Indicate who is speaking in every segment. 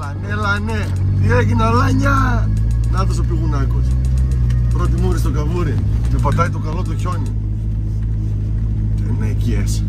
Speaker 1: Έλα ναι, τι έγινε Αλάνια. Νάτος ο πηγουνάκος. Πρώτη μούρη στο καβούρι. Με πατάει το καλό το χιόνι. Τενέκειες.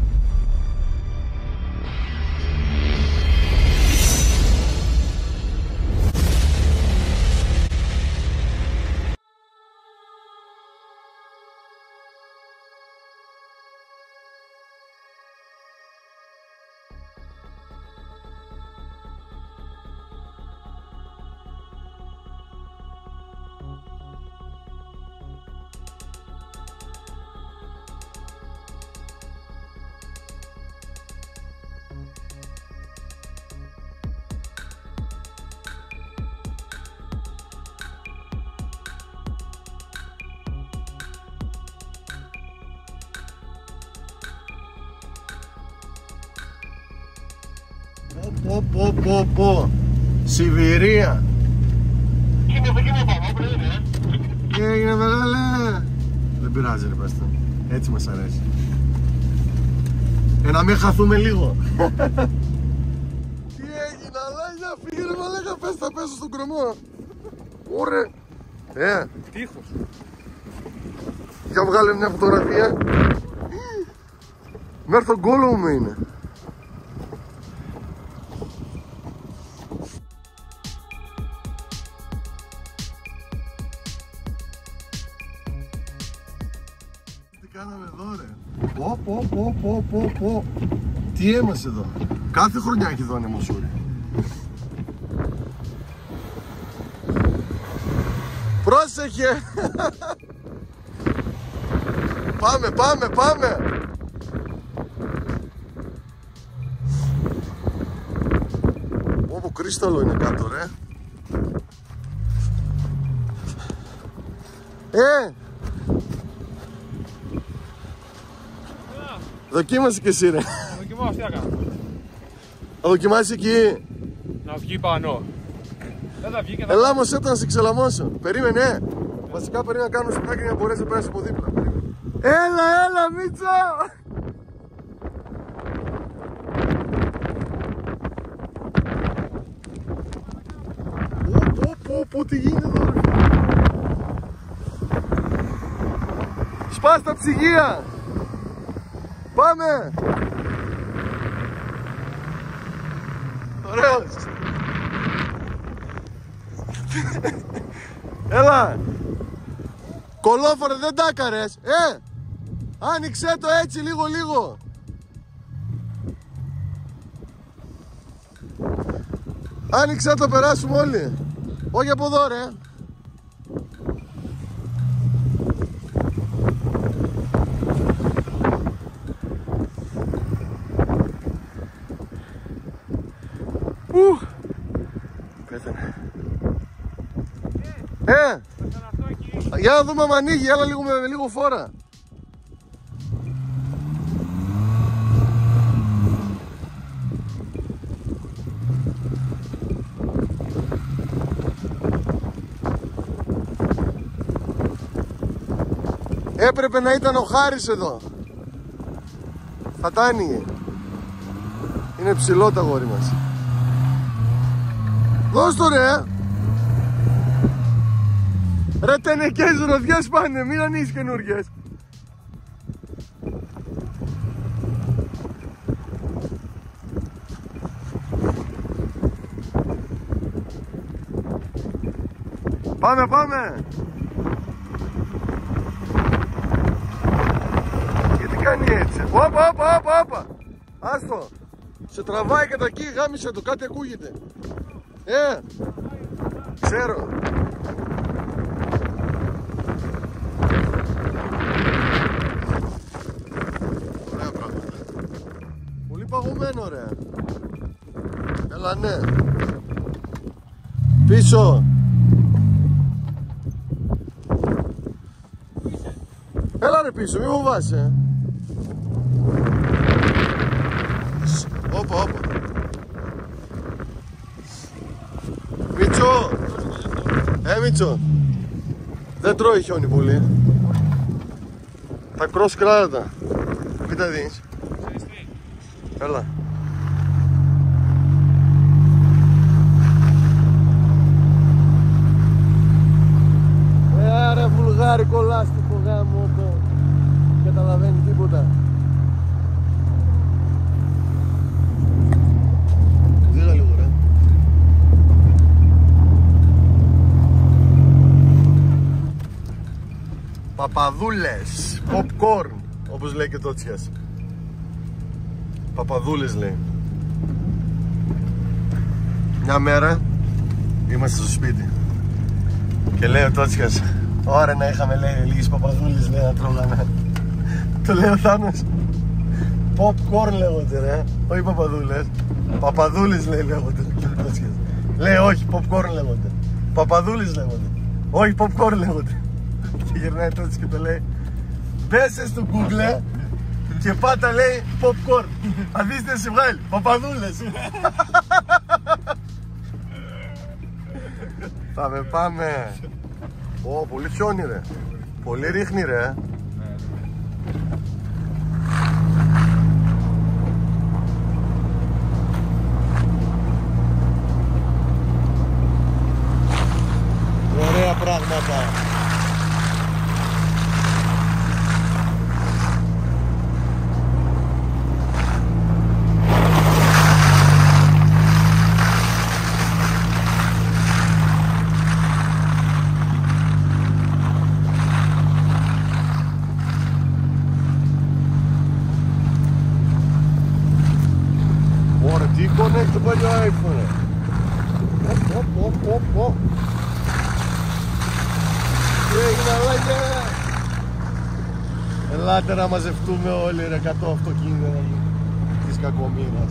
Speaker 1: Πω Σιβηρία. Τι έγινε μεγάλε. Δεν πειράζει ρε πέστε. Έτσι μας αρέσει. Να μην χαθούμε λίγο. Τι έγινε Αλάνια. Φύγε ρε μαλάκα. Πες θα πέσω στον κρεμό. Ωρε.
Speaker 2: Τείχος.
Speaker 1: Για βγάλε μια φωτογραφία. Μέχρι τον κόλο μου είναι. Τι κάναμε εδώ ρε. Πω. Τι είμαστε εδώ. Κάθε χρονιά έχει εδώ ανεμοσούρι. Πρόσεχε. Πάμε. Όπο κρίσταλο είναι κάτω ρε. Δοκίμασε και εσύ ρε.
Speaker 2: Δοκιμάω, τι θα κάνω.
Speaker 1: Θα δοκιμάσεις εκεί.
Speaker 2: Να βγει πάνω. Δεν θα βγει και θα...
Speaker 1: Ελά όμως να σε ξελαμώσω. Περίμενε. Βασικά περίμενα να κάνω σπιτάκι για να μπορέσει να πέρασε από δίπλα. Έλα Μίτσο. Πω τι γίνεται εδώ ρε. Σπάς τα ψυγεία. Πάμε. Ωραίος. Έλα. Κολόφορε δεν τα έκαρες. Άνοιξε το έτσι λίγο. Άνοιξε το περάσουμε όλοι. Όχι από εδώ ρε. Πέθανε. Για να δούμε αν ανοίγει, έλα λίγο με λίγο φόρα. Έπρεπε να ήταν ο Χάρης εδώ. Θα τα άνοιγε. Είναι ψηλό το αγόρι μας. Δώσ' το ρε. Ρε τενεκές ροδιές πάνε, μην ανοίξεις καινούργιες. Πάμε. Γιατί κάνει έτσι. Όπα. Άστο. Σε τραβάει κατά εκεί, γάμισε το, κάτι ακούγεται. Ξέρω. Ωραία πράγματα. Πολύ παγωμένο ρε. Έλα ναι. Πίσω. Έλα ρε πίσω, μη φοβάσαι. Όπα. Μίτσο. Μίτσο. Δεν τρώει χιόνι πολύ. Τα cross κράτα. Μην τα δεις. Έλα. τίποτα. Δίγα λίγο ρε. Παπαδούλες, popcorn, όπως λέει και το Τσιάς. Παπαδούλες λέει. Μια μέρα είμαστε στο σπίτι και λέει ο Τότσιας, ωραία να είχαμε λέει λίγες παπαδούλες λέει να τρώγανε. Το λέει ο Θάνος, popcorn λέγονται ρε, όχι παπαδούλες. Παπαδούλες λέει λέγονται. Λέει όχι, popcorn λέγονται. Παπαδούλες λέγονται. Όχι, popcorn λέγονται. Και γυρνάει τότε και το λέει, μπέσε στο Google και πάτα λέει popcorn. Αν δεις τι σε βγάλει, παπαδούλες. Πάμε. Ω, πολύ χιόνι ρε. Πολύ ρίχνει ρε. Ωραία πράγματα. Ωραία, τι εικόνα έχει το παλιό iPhone. Ελάτε να μαζευτούμε όλοι ρε 100 αυτοκίνητα της κακομοίρας.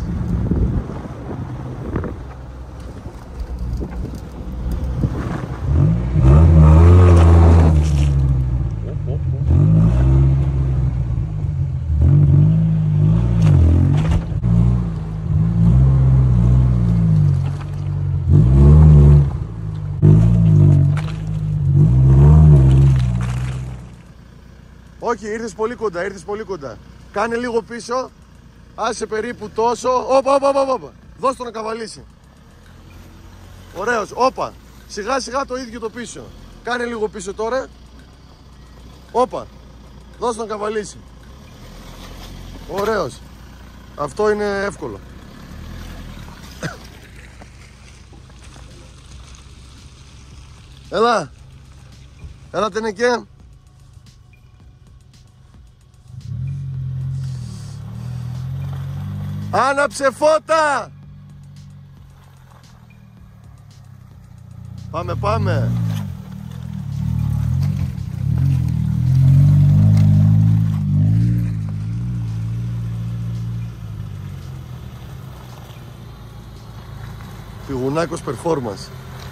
Speaker 1: Όχι, ήρθες πολύ κοντά, Κάνε λίγο πίσω. Άσε περίπου τόσο. Όπα. Δώσ' το να καβαλήσει. Ωραίος, όπα. Σιγά σιγά το ίδιο το πίσω. Κάνε λίγο πίσω τώρα. Όπα. Δώσ' το να καβαλήσει. Ωραίος. Αυτό είναι εύκολο. Έλα τενεκέ. Άναψε φώτα! Πάμε. Πηγουνάκος performance.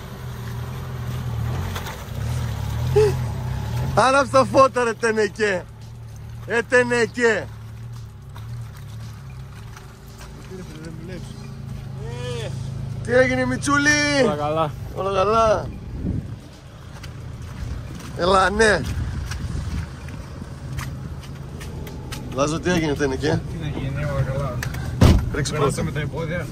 Speaker 1: Άναψε τα φώτα ρε τενεκέ. Τενεκέ. Τι έγινε Μιτσούλη? Όλα καλά. Έλα ναι. Λάζω τι έγινε τενεκέ?
Speaker 2: Τι να γίνει, όλα καλά.
Speaker 1: Ρίξε πρώτα.
Speaker 2: Με τα υπόδια.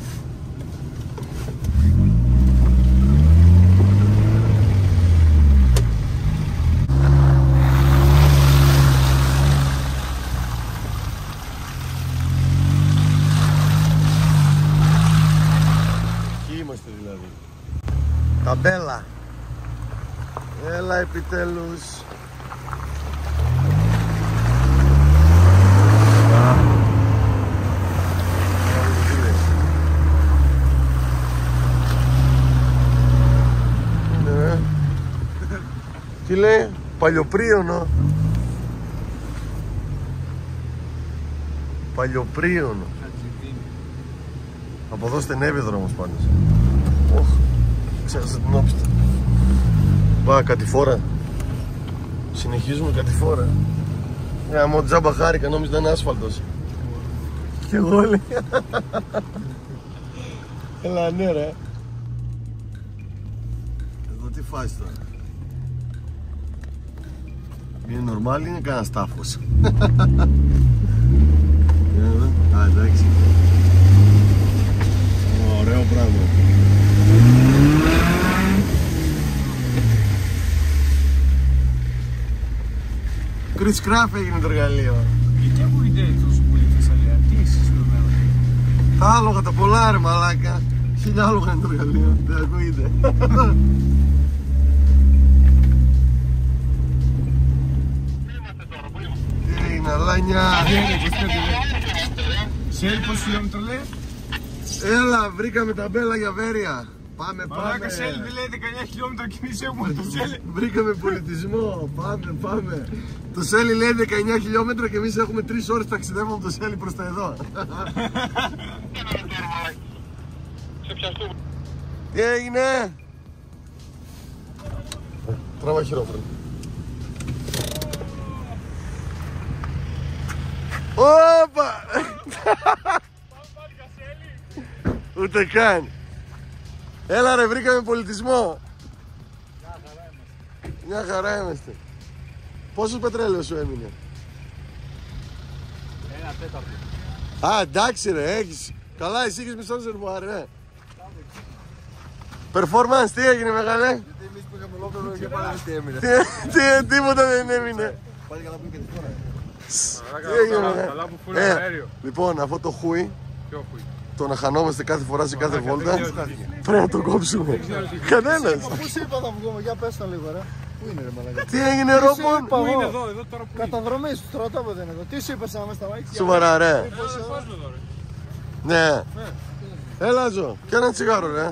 Speaker 1: Δηλαδή. Ταμπέλα. Έλα επιτέλους. Ναι. Τι λέει? Παλιοπρίωνο. Από εδώ στενεύει ο δρόμος πάντως. Ξέχασα την όπιστα. Πά, κατηφόρα. Συνεχίζουμε κατηφόρα. Μου τζάμπα χάρηκα, νόμιζα ήταν άσφαλτος. Κι εγώ λέει. Έλα ναι ρε. Εδώ τι φάση τώρα? Είναι νορμάλ ή είναι κανένας τάφος? Α, εντάξει. Ωραίο πράγμα. Chris Craft έγινε το εργαλείο.
Speaker 2: Και πού είναι τόσο πολύ η Θεσσαλία, τι είσαι στο μέλλον?
Speaker 1: Τα άλογα τα πολλά ρε μαλάκα. 1000 άλογα είναι το εργαλείο, δεν ακούγεται. Τι είναι αλάνια.
Speaker 2: Σέλ, πόσο χιλιόμετρο λέει?
Speaker 1: Έλα, βρήκαμε ταμπέλα για Βέρεια. Πάμε,
Speaker 2: Μαλάκα,
Speaker 1: πάμε.
Speaker 2: Σέλ λέει 19 χιλιόμετρα και εμείς έχουμε το Σέλ.
Speaker 1: Βρήκαμε πολιτισμό. Πάμε, πάμε. Το Σέλι λέει 19 χιλιόμετρα και εμείς έχουμε 3 ώρες ταξιδεύουμε από το Σέλι προς τα εδώ. Τι έγινε? Τραβά χειρόφρονο. Όπα! Ούτε καν. Έλα ρε, βρήκαμε πολιτισμό. Μια χαρά είμαστε. Πόσο πετρέλαιο σου έμεινε?
Speaker 2: 1/4.
Speaker 1: Α, εντάξει ρε, έχεις. Καλά, εσύ έχεις μισό ρεζερβουάρ, ρε. Performance, τι έγινε μεγάλε?
Speaker 3: Γιατί εμείς που είχαμε ολόκληρο και πάλι τι έμεινε.
Speaker 1: Τίποτα δεν έμεινε.
Speaker 3: Πάλι καλά που είναι και τη φορά.
Speaker 1: Τι έγινε?
Speaker 2: Καλά που φούλα αέριο.
Speaker 1: Λοιπόν, αυτό το χούι,
Speaker 2: Ποιο χούι?
Speaker 1: το να χανόμαστε κάθε φορά σε κάθε
Speaker 2: Μαλάκα,
Speaker 1: βόλτα,
Speaker 2: δεν ξέρω τι είναι.
Speaker 1: πρέπει να το κόψουμε. Κανένας.
Speaker 3: Πού σου είπα θα βγούμε, για πες τα λίγο ρε. Πού είναι ρε μαλάκα.
Speaker 1: Τι έγινε Ρόμπον?
Speaker 2: Πού είναι εδώ τώρα που είναι?
Speaker 3: Καταδρομής, στρατόπεδο δεν είναι εδώ. Τι σου είπες άμα στα μάτια.
Speaker 1: Σοβαρά ρε.
Speaker 2: Φάσουμε εδώ ρε.
Speaker 1: Ναι. Έλα Ζω, και ένα τσιγάρο ρε.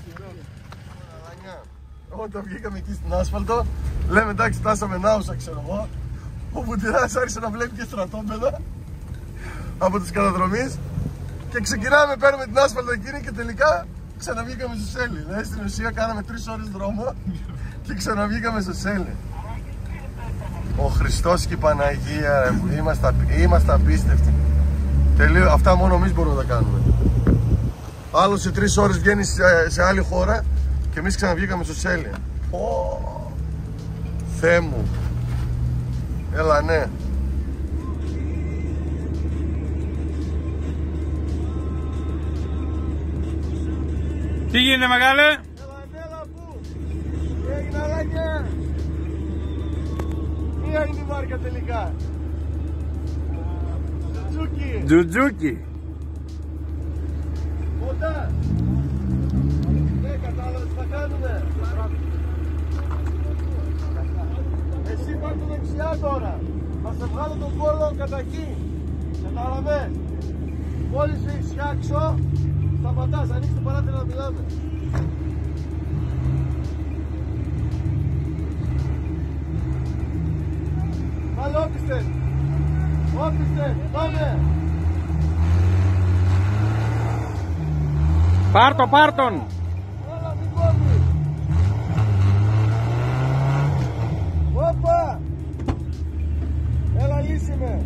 Speaker 1: Όταν βγήκαμε εκεί στην άσφαλτο, λέμε εντάξει φτάσαμε Νάουσα ξέρω εγώ. Ο Βουτυράς άρχισε να βλέπει και στρατόπεδα από τις καταδρομής και ξεκινάμε, παίρνουμε την άσφαλτο εκείνη και τελικά ξαναβγήκαμε στο Σέλι. Δηλαδή στην ουσία κάναμε 3 ώρες δρόμο και ξαναβγήκαμε στο Σέλι. Ο Χριστός και η Παναγία ρε, που είμαστε απίστευτοι. Τελείω, αυτά μόνο εμείς μπορούμε να τα κάνουμε. Άλλος σε 3 ώρες βγαίνει σε άλλη χώρα και εμείς ξαναβγήκαμε στο Σέλι. Θεέ μου. Έλα ναι.
Speaker 2: Τι γίνεται μεγάλε?
Speaker 1: Έλα πού. Τι έγινε αλάνια. Μία είναι η βάρκα τελικά. Τζουτζούκι.
Speaker 2: Τζουτζούκι.
Speaker 1: Ποτά. Δεν κατάλαβες τι θα κάνουμε. Εσύ πάρ' το δεξιά τώρα. Θα σε βγάλω τον κόλλο κατά εκεί. Κατάλαβες. Μόλις έχεις φτιάξω, σταματάς, ανοίξεις το παράθυρο να μιλάμε. Βάλε όπιστε. Όπιστε, πάμε.
Speaker 2: Πάρ' τον.
Speaker 1: Έλα, μην κόβεις. Όπα. Έλα, λύση με.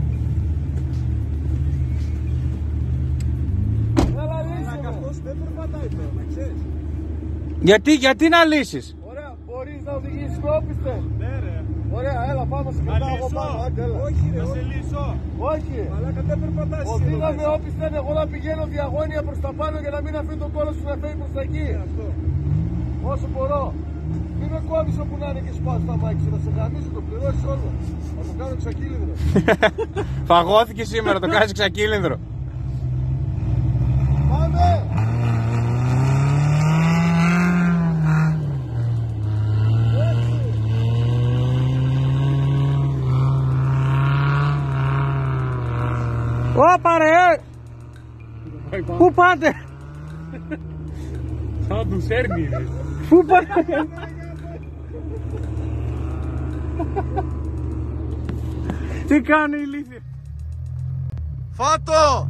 Speaker 1: Έλα, λύση με. Αυτός δεν περπατάει τώρα, ξέρεις.
Speaker 2: Γιατί να λύσεις?
Speaker 1: Ωραία, μπορείς να οδηγήσεις με όπιστε.
Speaker 2: Ναι ρε.
Speaker 1: Ωραία, έλα, πάμε σε κρατάω από πάνω. Άντε, έλα.
Speaker 2: Όχι ρε, σε λύσω.
Speaker 1: Όχι.
Speaker 2: Μαλάκα δεν περπατάς.
Speaker 1: Οδήγα με όπιστε, εγώ να πηγαίνω διαγώνια προς τα πάνω για να μην αφήνει τον κόλλο σου να φεύγει προς τα εκεί. Όσο μπορώ. Μην με κόβεις όπου να είναι και σπάω στα μάκια, θα σε γαμίσω, το πληρώσεις όλο. Θα το κάνω ξακύλινδρο.
Speaker 2: Φαγώθηκε σήμερα, το κάνεις ξακύλινδρο.
Speaker 1: Πάμε!
Speaker 2: Ωπα ρε! Πού πάτε? Θα τους έρνει. Πού πάτε? Τι κάνει η ηλίθεια?
Speaker 1: Φάτο!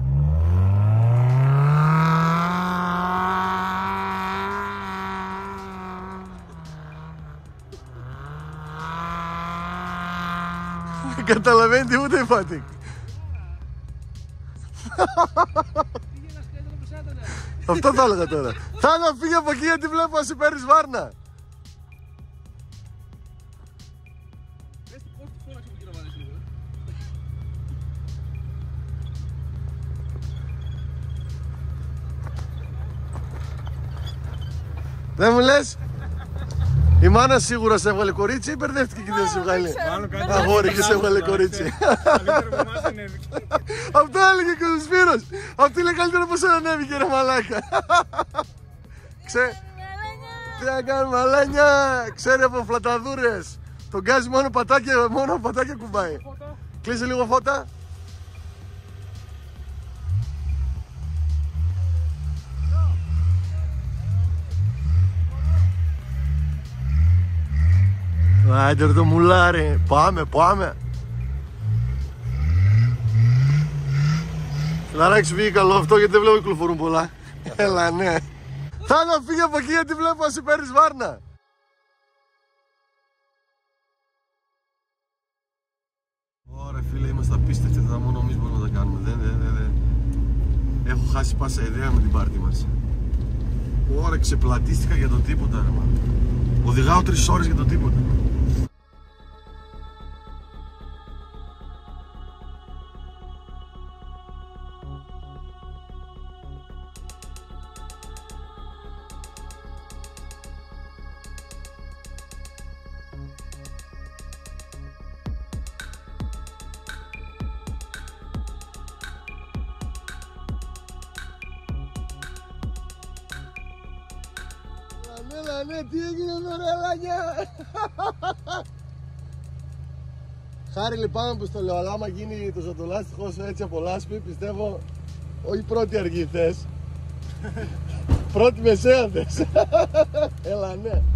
Speaker 1: Δεν καταλαβαίνει τίποτα η Φάτη. Αυτό θα έλεγα τώρα. Θα έλεγα φύγε από εκεί γιατί βλέπω να σε παίρνεις βάρνα. Δεν μου λες? Η μάνα σίγουρα σε έβγαλε κορίτσι ή μπερδεύτηκε και δεν σε βγάλε? Αγόρι και σε έβγαλε κορίτσι. Αυτό έλεγε και ο Σπύρος. Αυτή είναι καλύτερα πως ανέβηκε ρε μαλάκα. Τι να κάνουμε μαλάνια. Ξέρει από φλαταδούρες. Τον γκάζι μόνο πατάκια κουμπάει. Κλείσε λίγο φώτα. Άντε το μουλάρι. Πάμε. Λαράκι σου πήγε καλό αυτό γιατί δεν βλέπω κυκλοφορούν πολλά. Έλα ναι. Θα να φύγει από εκεί γιατί βλέπω να σε παίρνεις βάρνα. Ωραία φίλε, είμαστε απίστευτοι, θα μόνο εμείς μπορούμε να τα κάνουμε. Έχω χάσει πάσα ιδέα με την πάρτι μας. Ωραία, ξεπλατίστηκα για το τίποτα ρε μάλλον. Οδηγάω 3 ώρες για το τίποτα. Ναι, τι έγινε εδώ ρε λαγιά. Χάρη λυπάμαι που στο λέω, αλλά άμα γίνει το ζωτολάστιχο έτσι από λάσπη, πιστεύω όχι πρώτη αργή θες. Πρώτη μεσαία θες. Έλα ναι.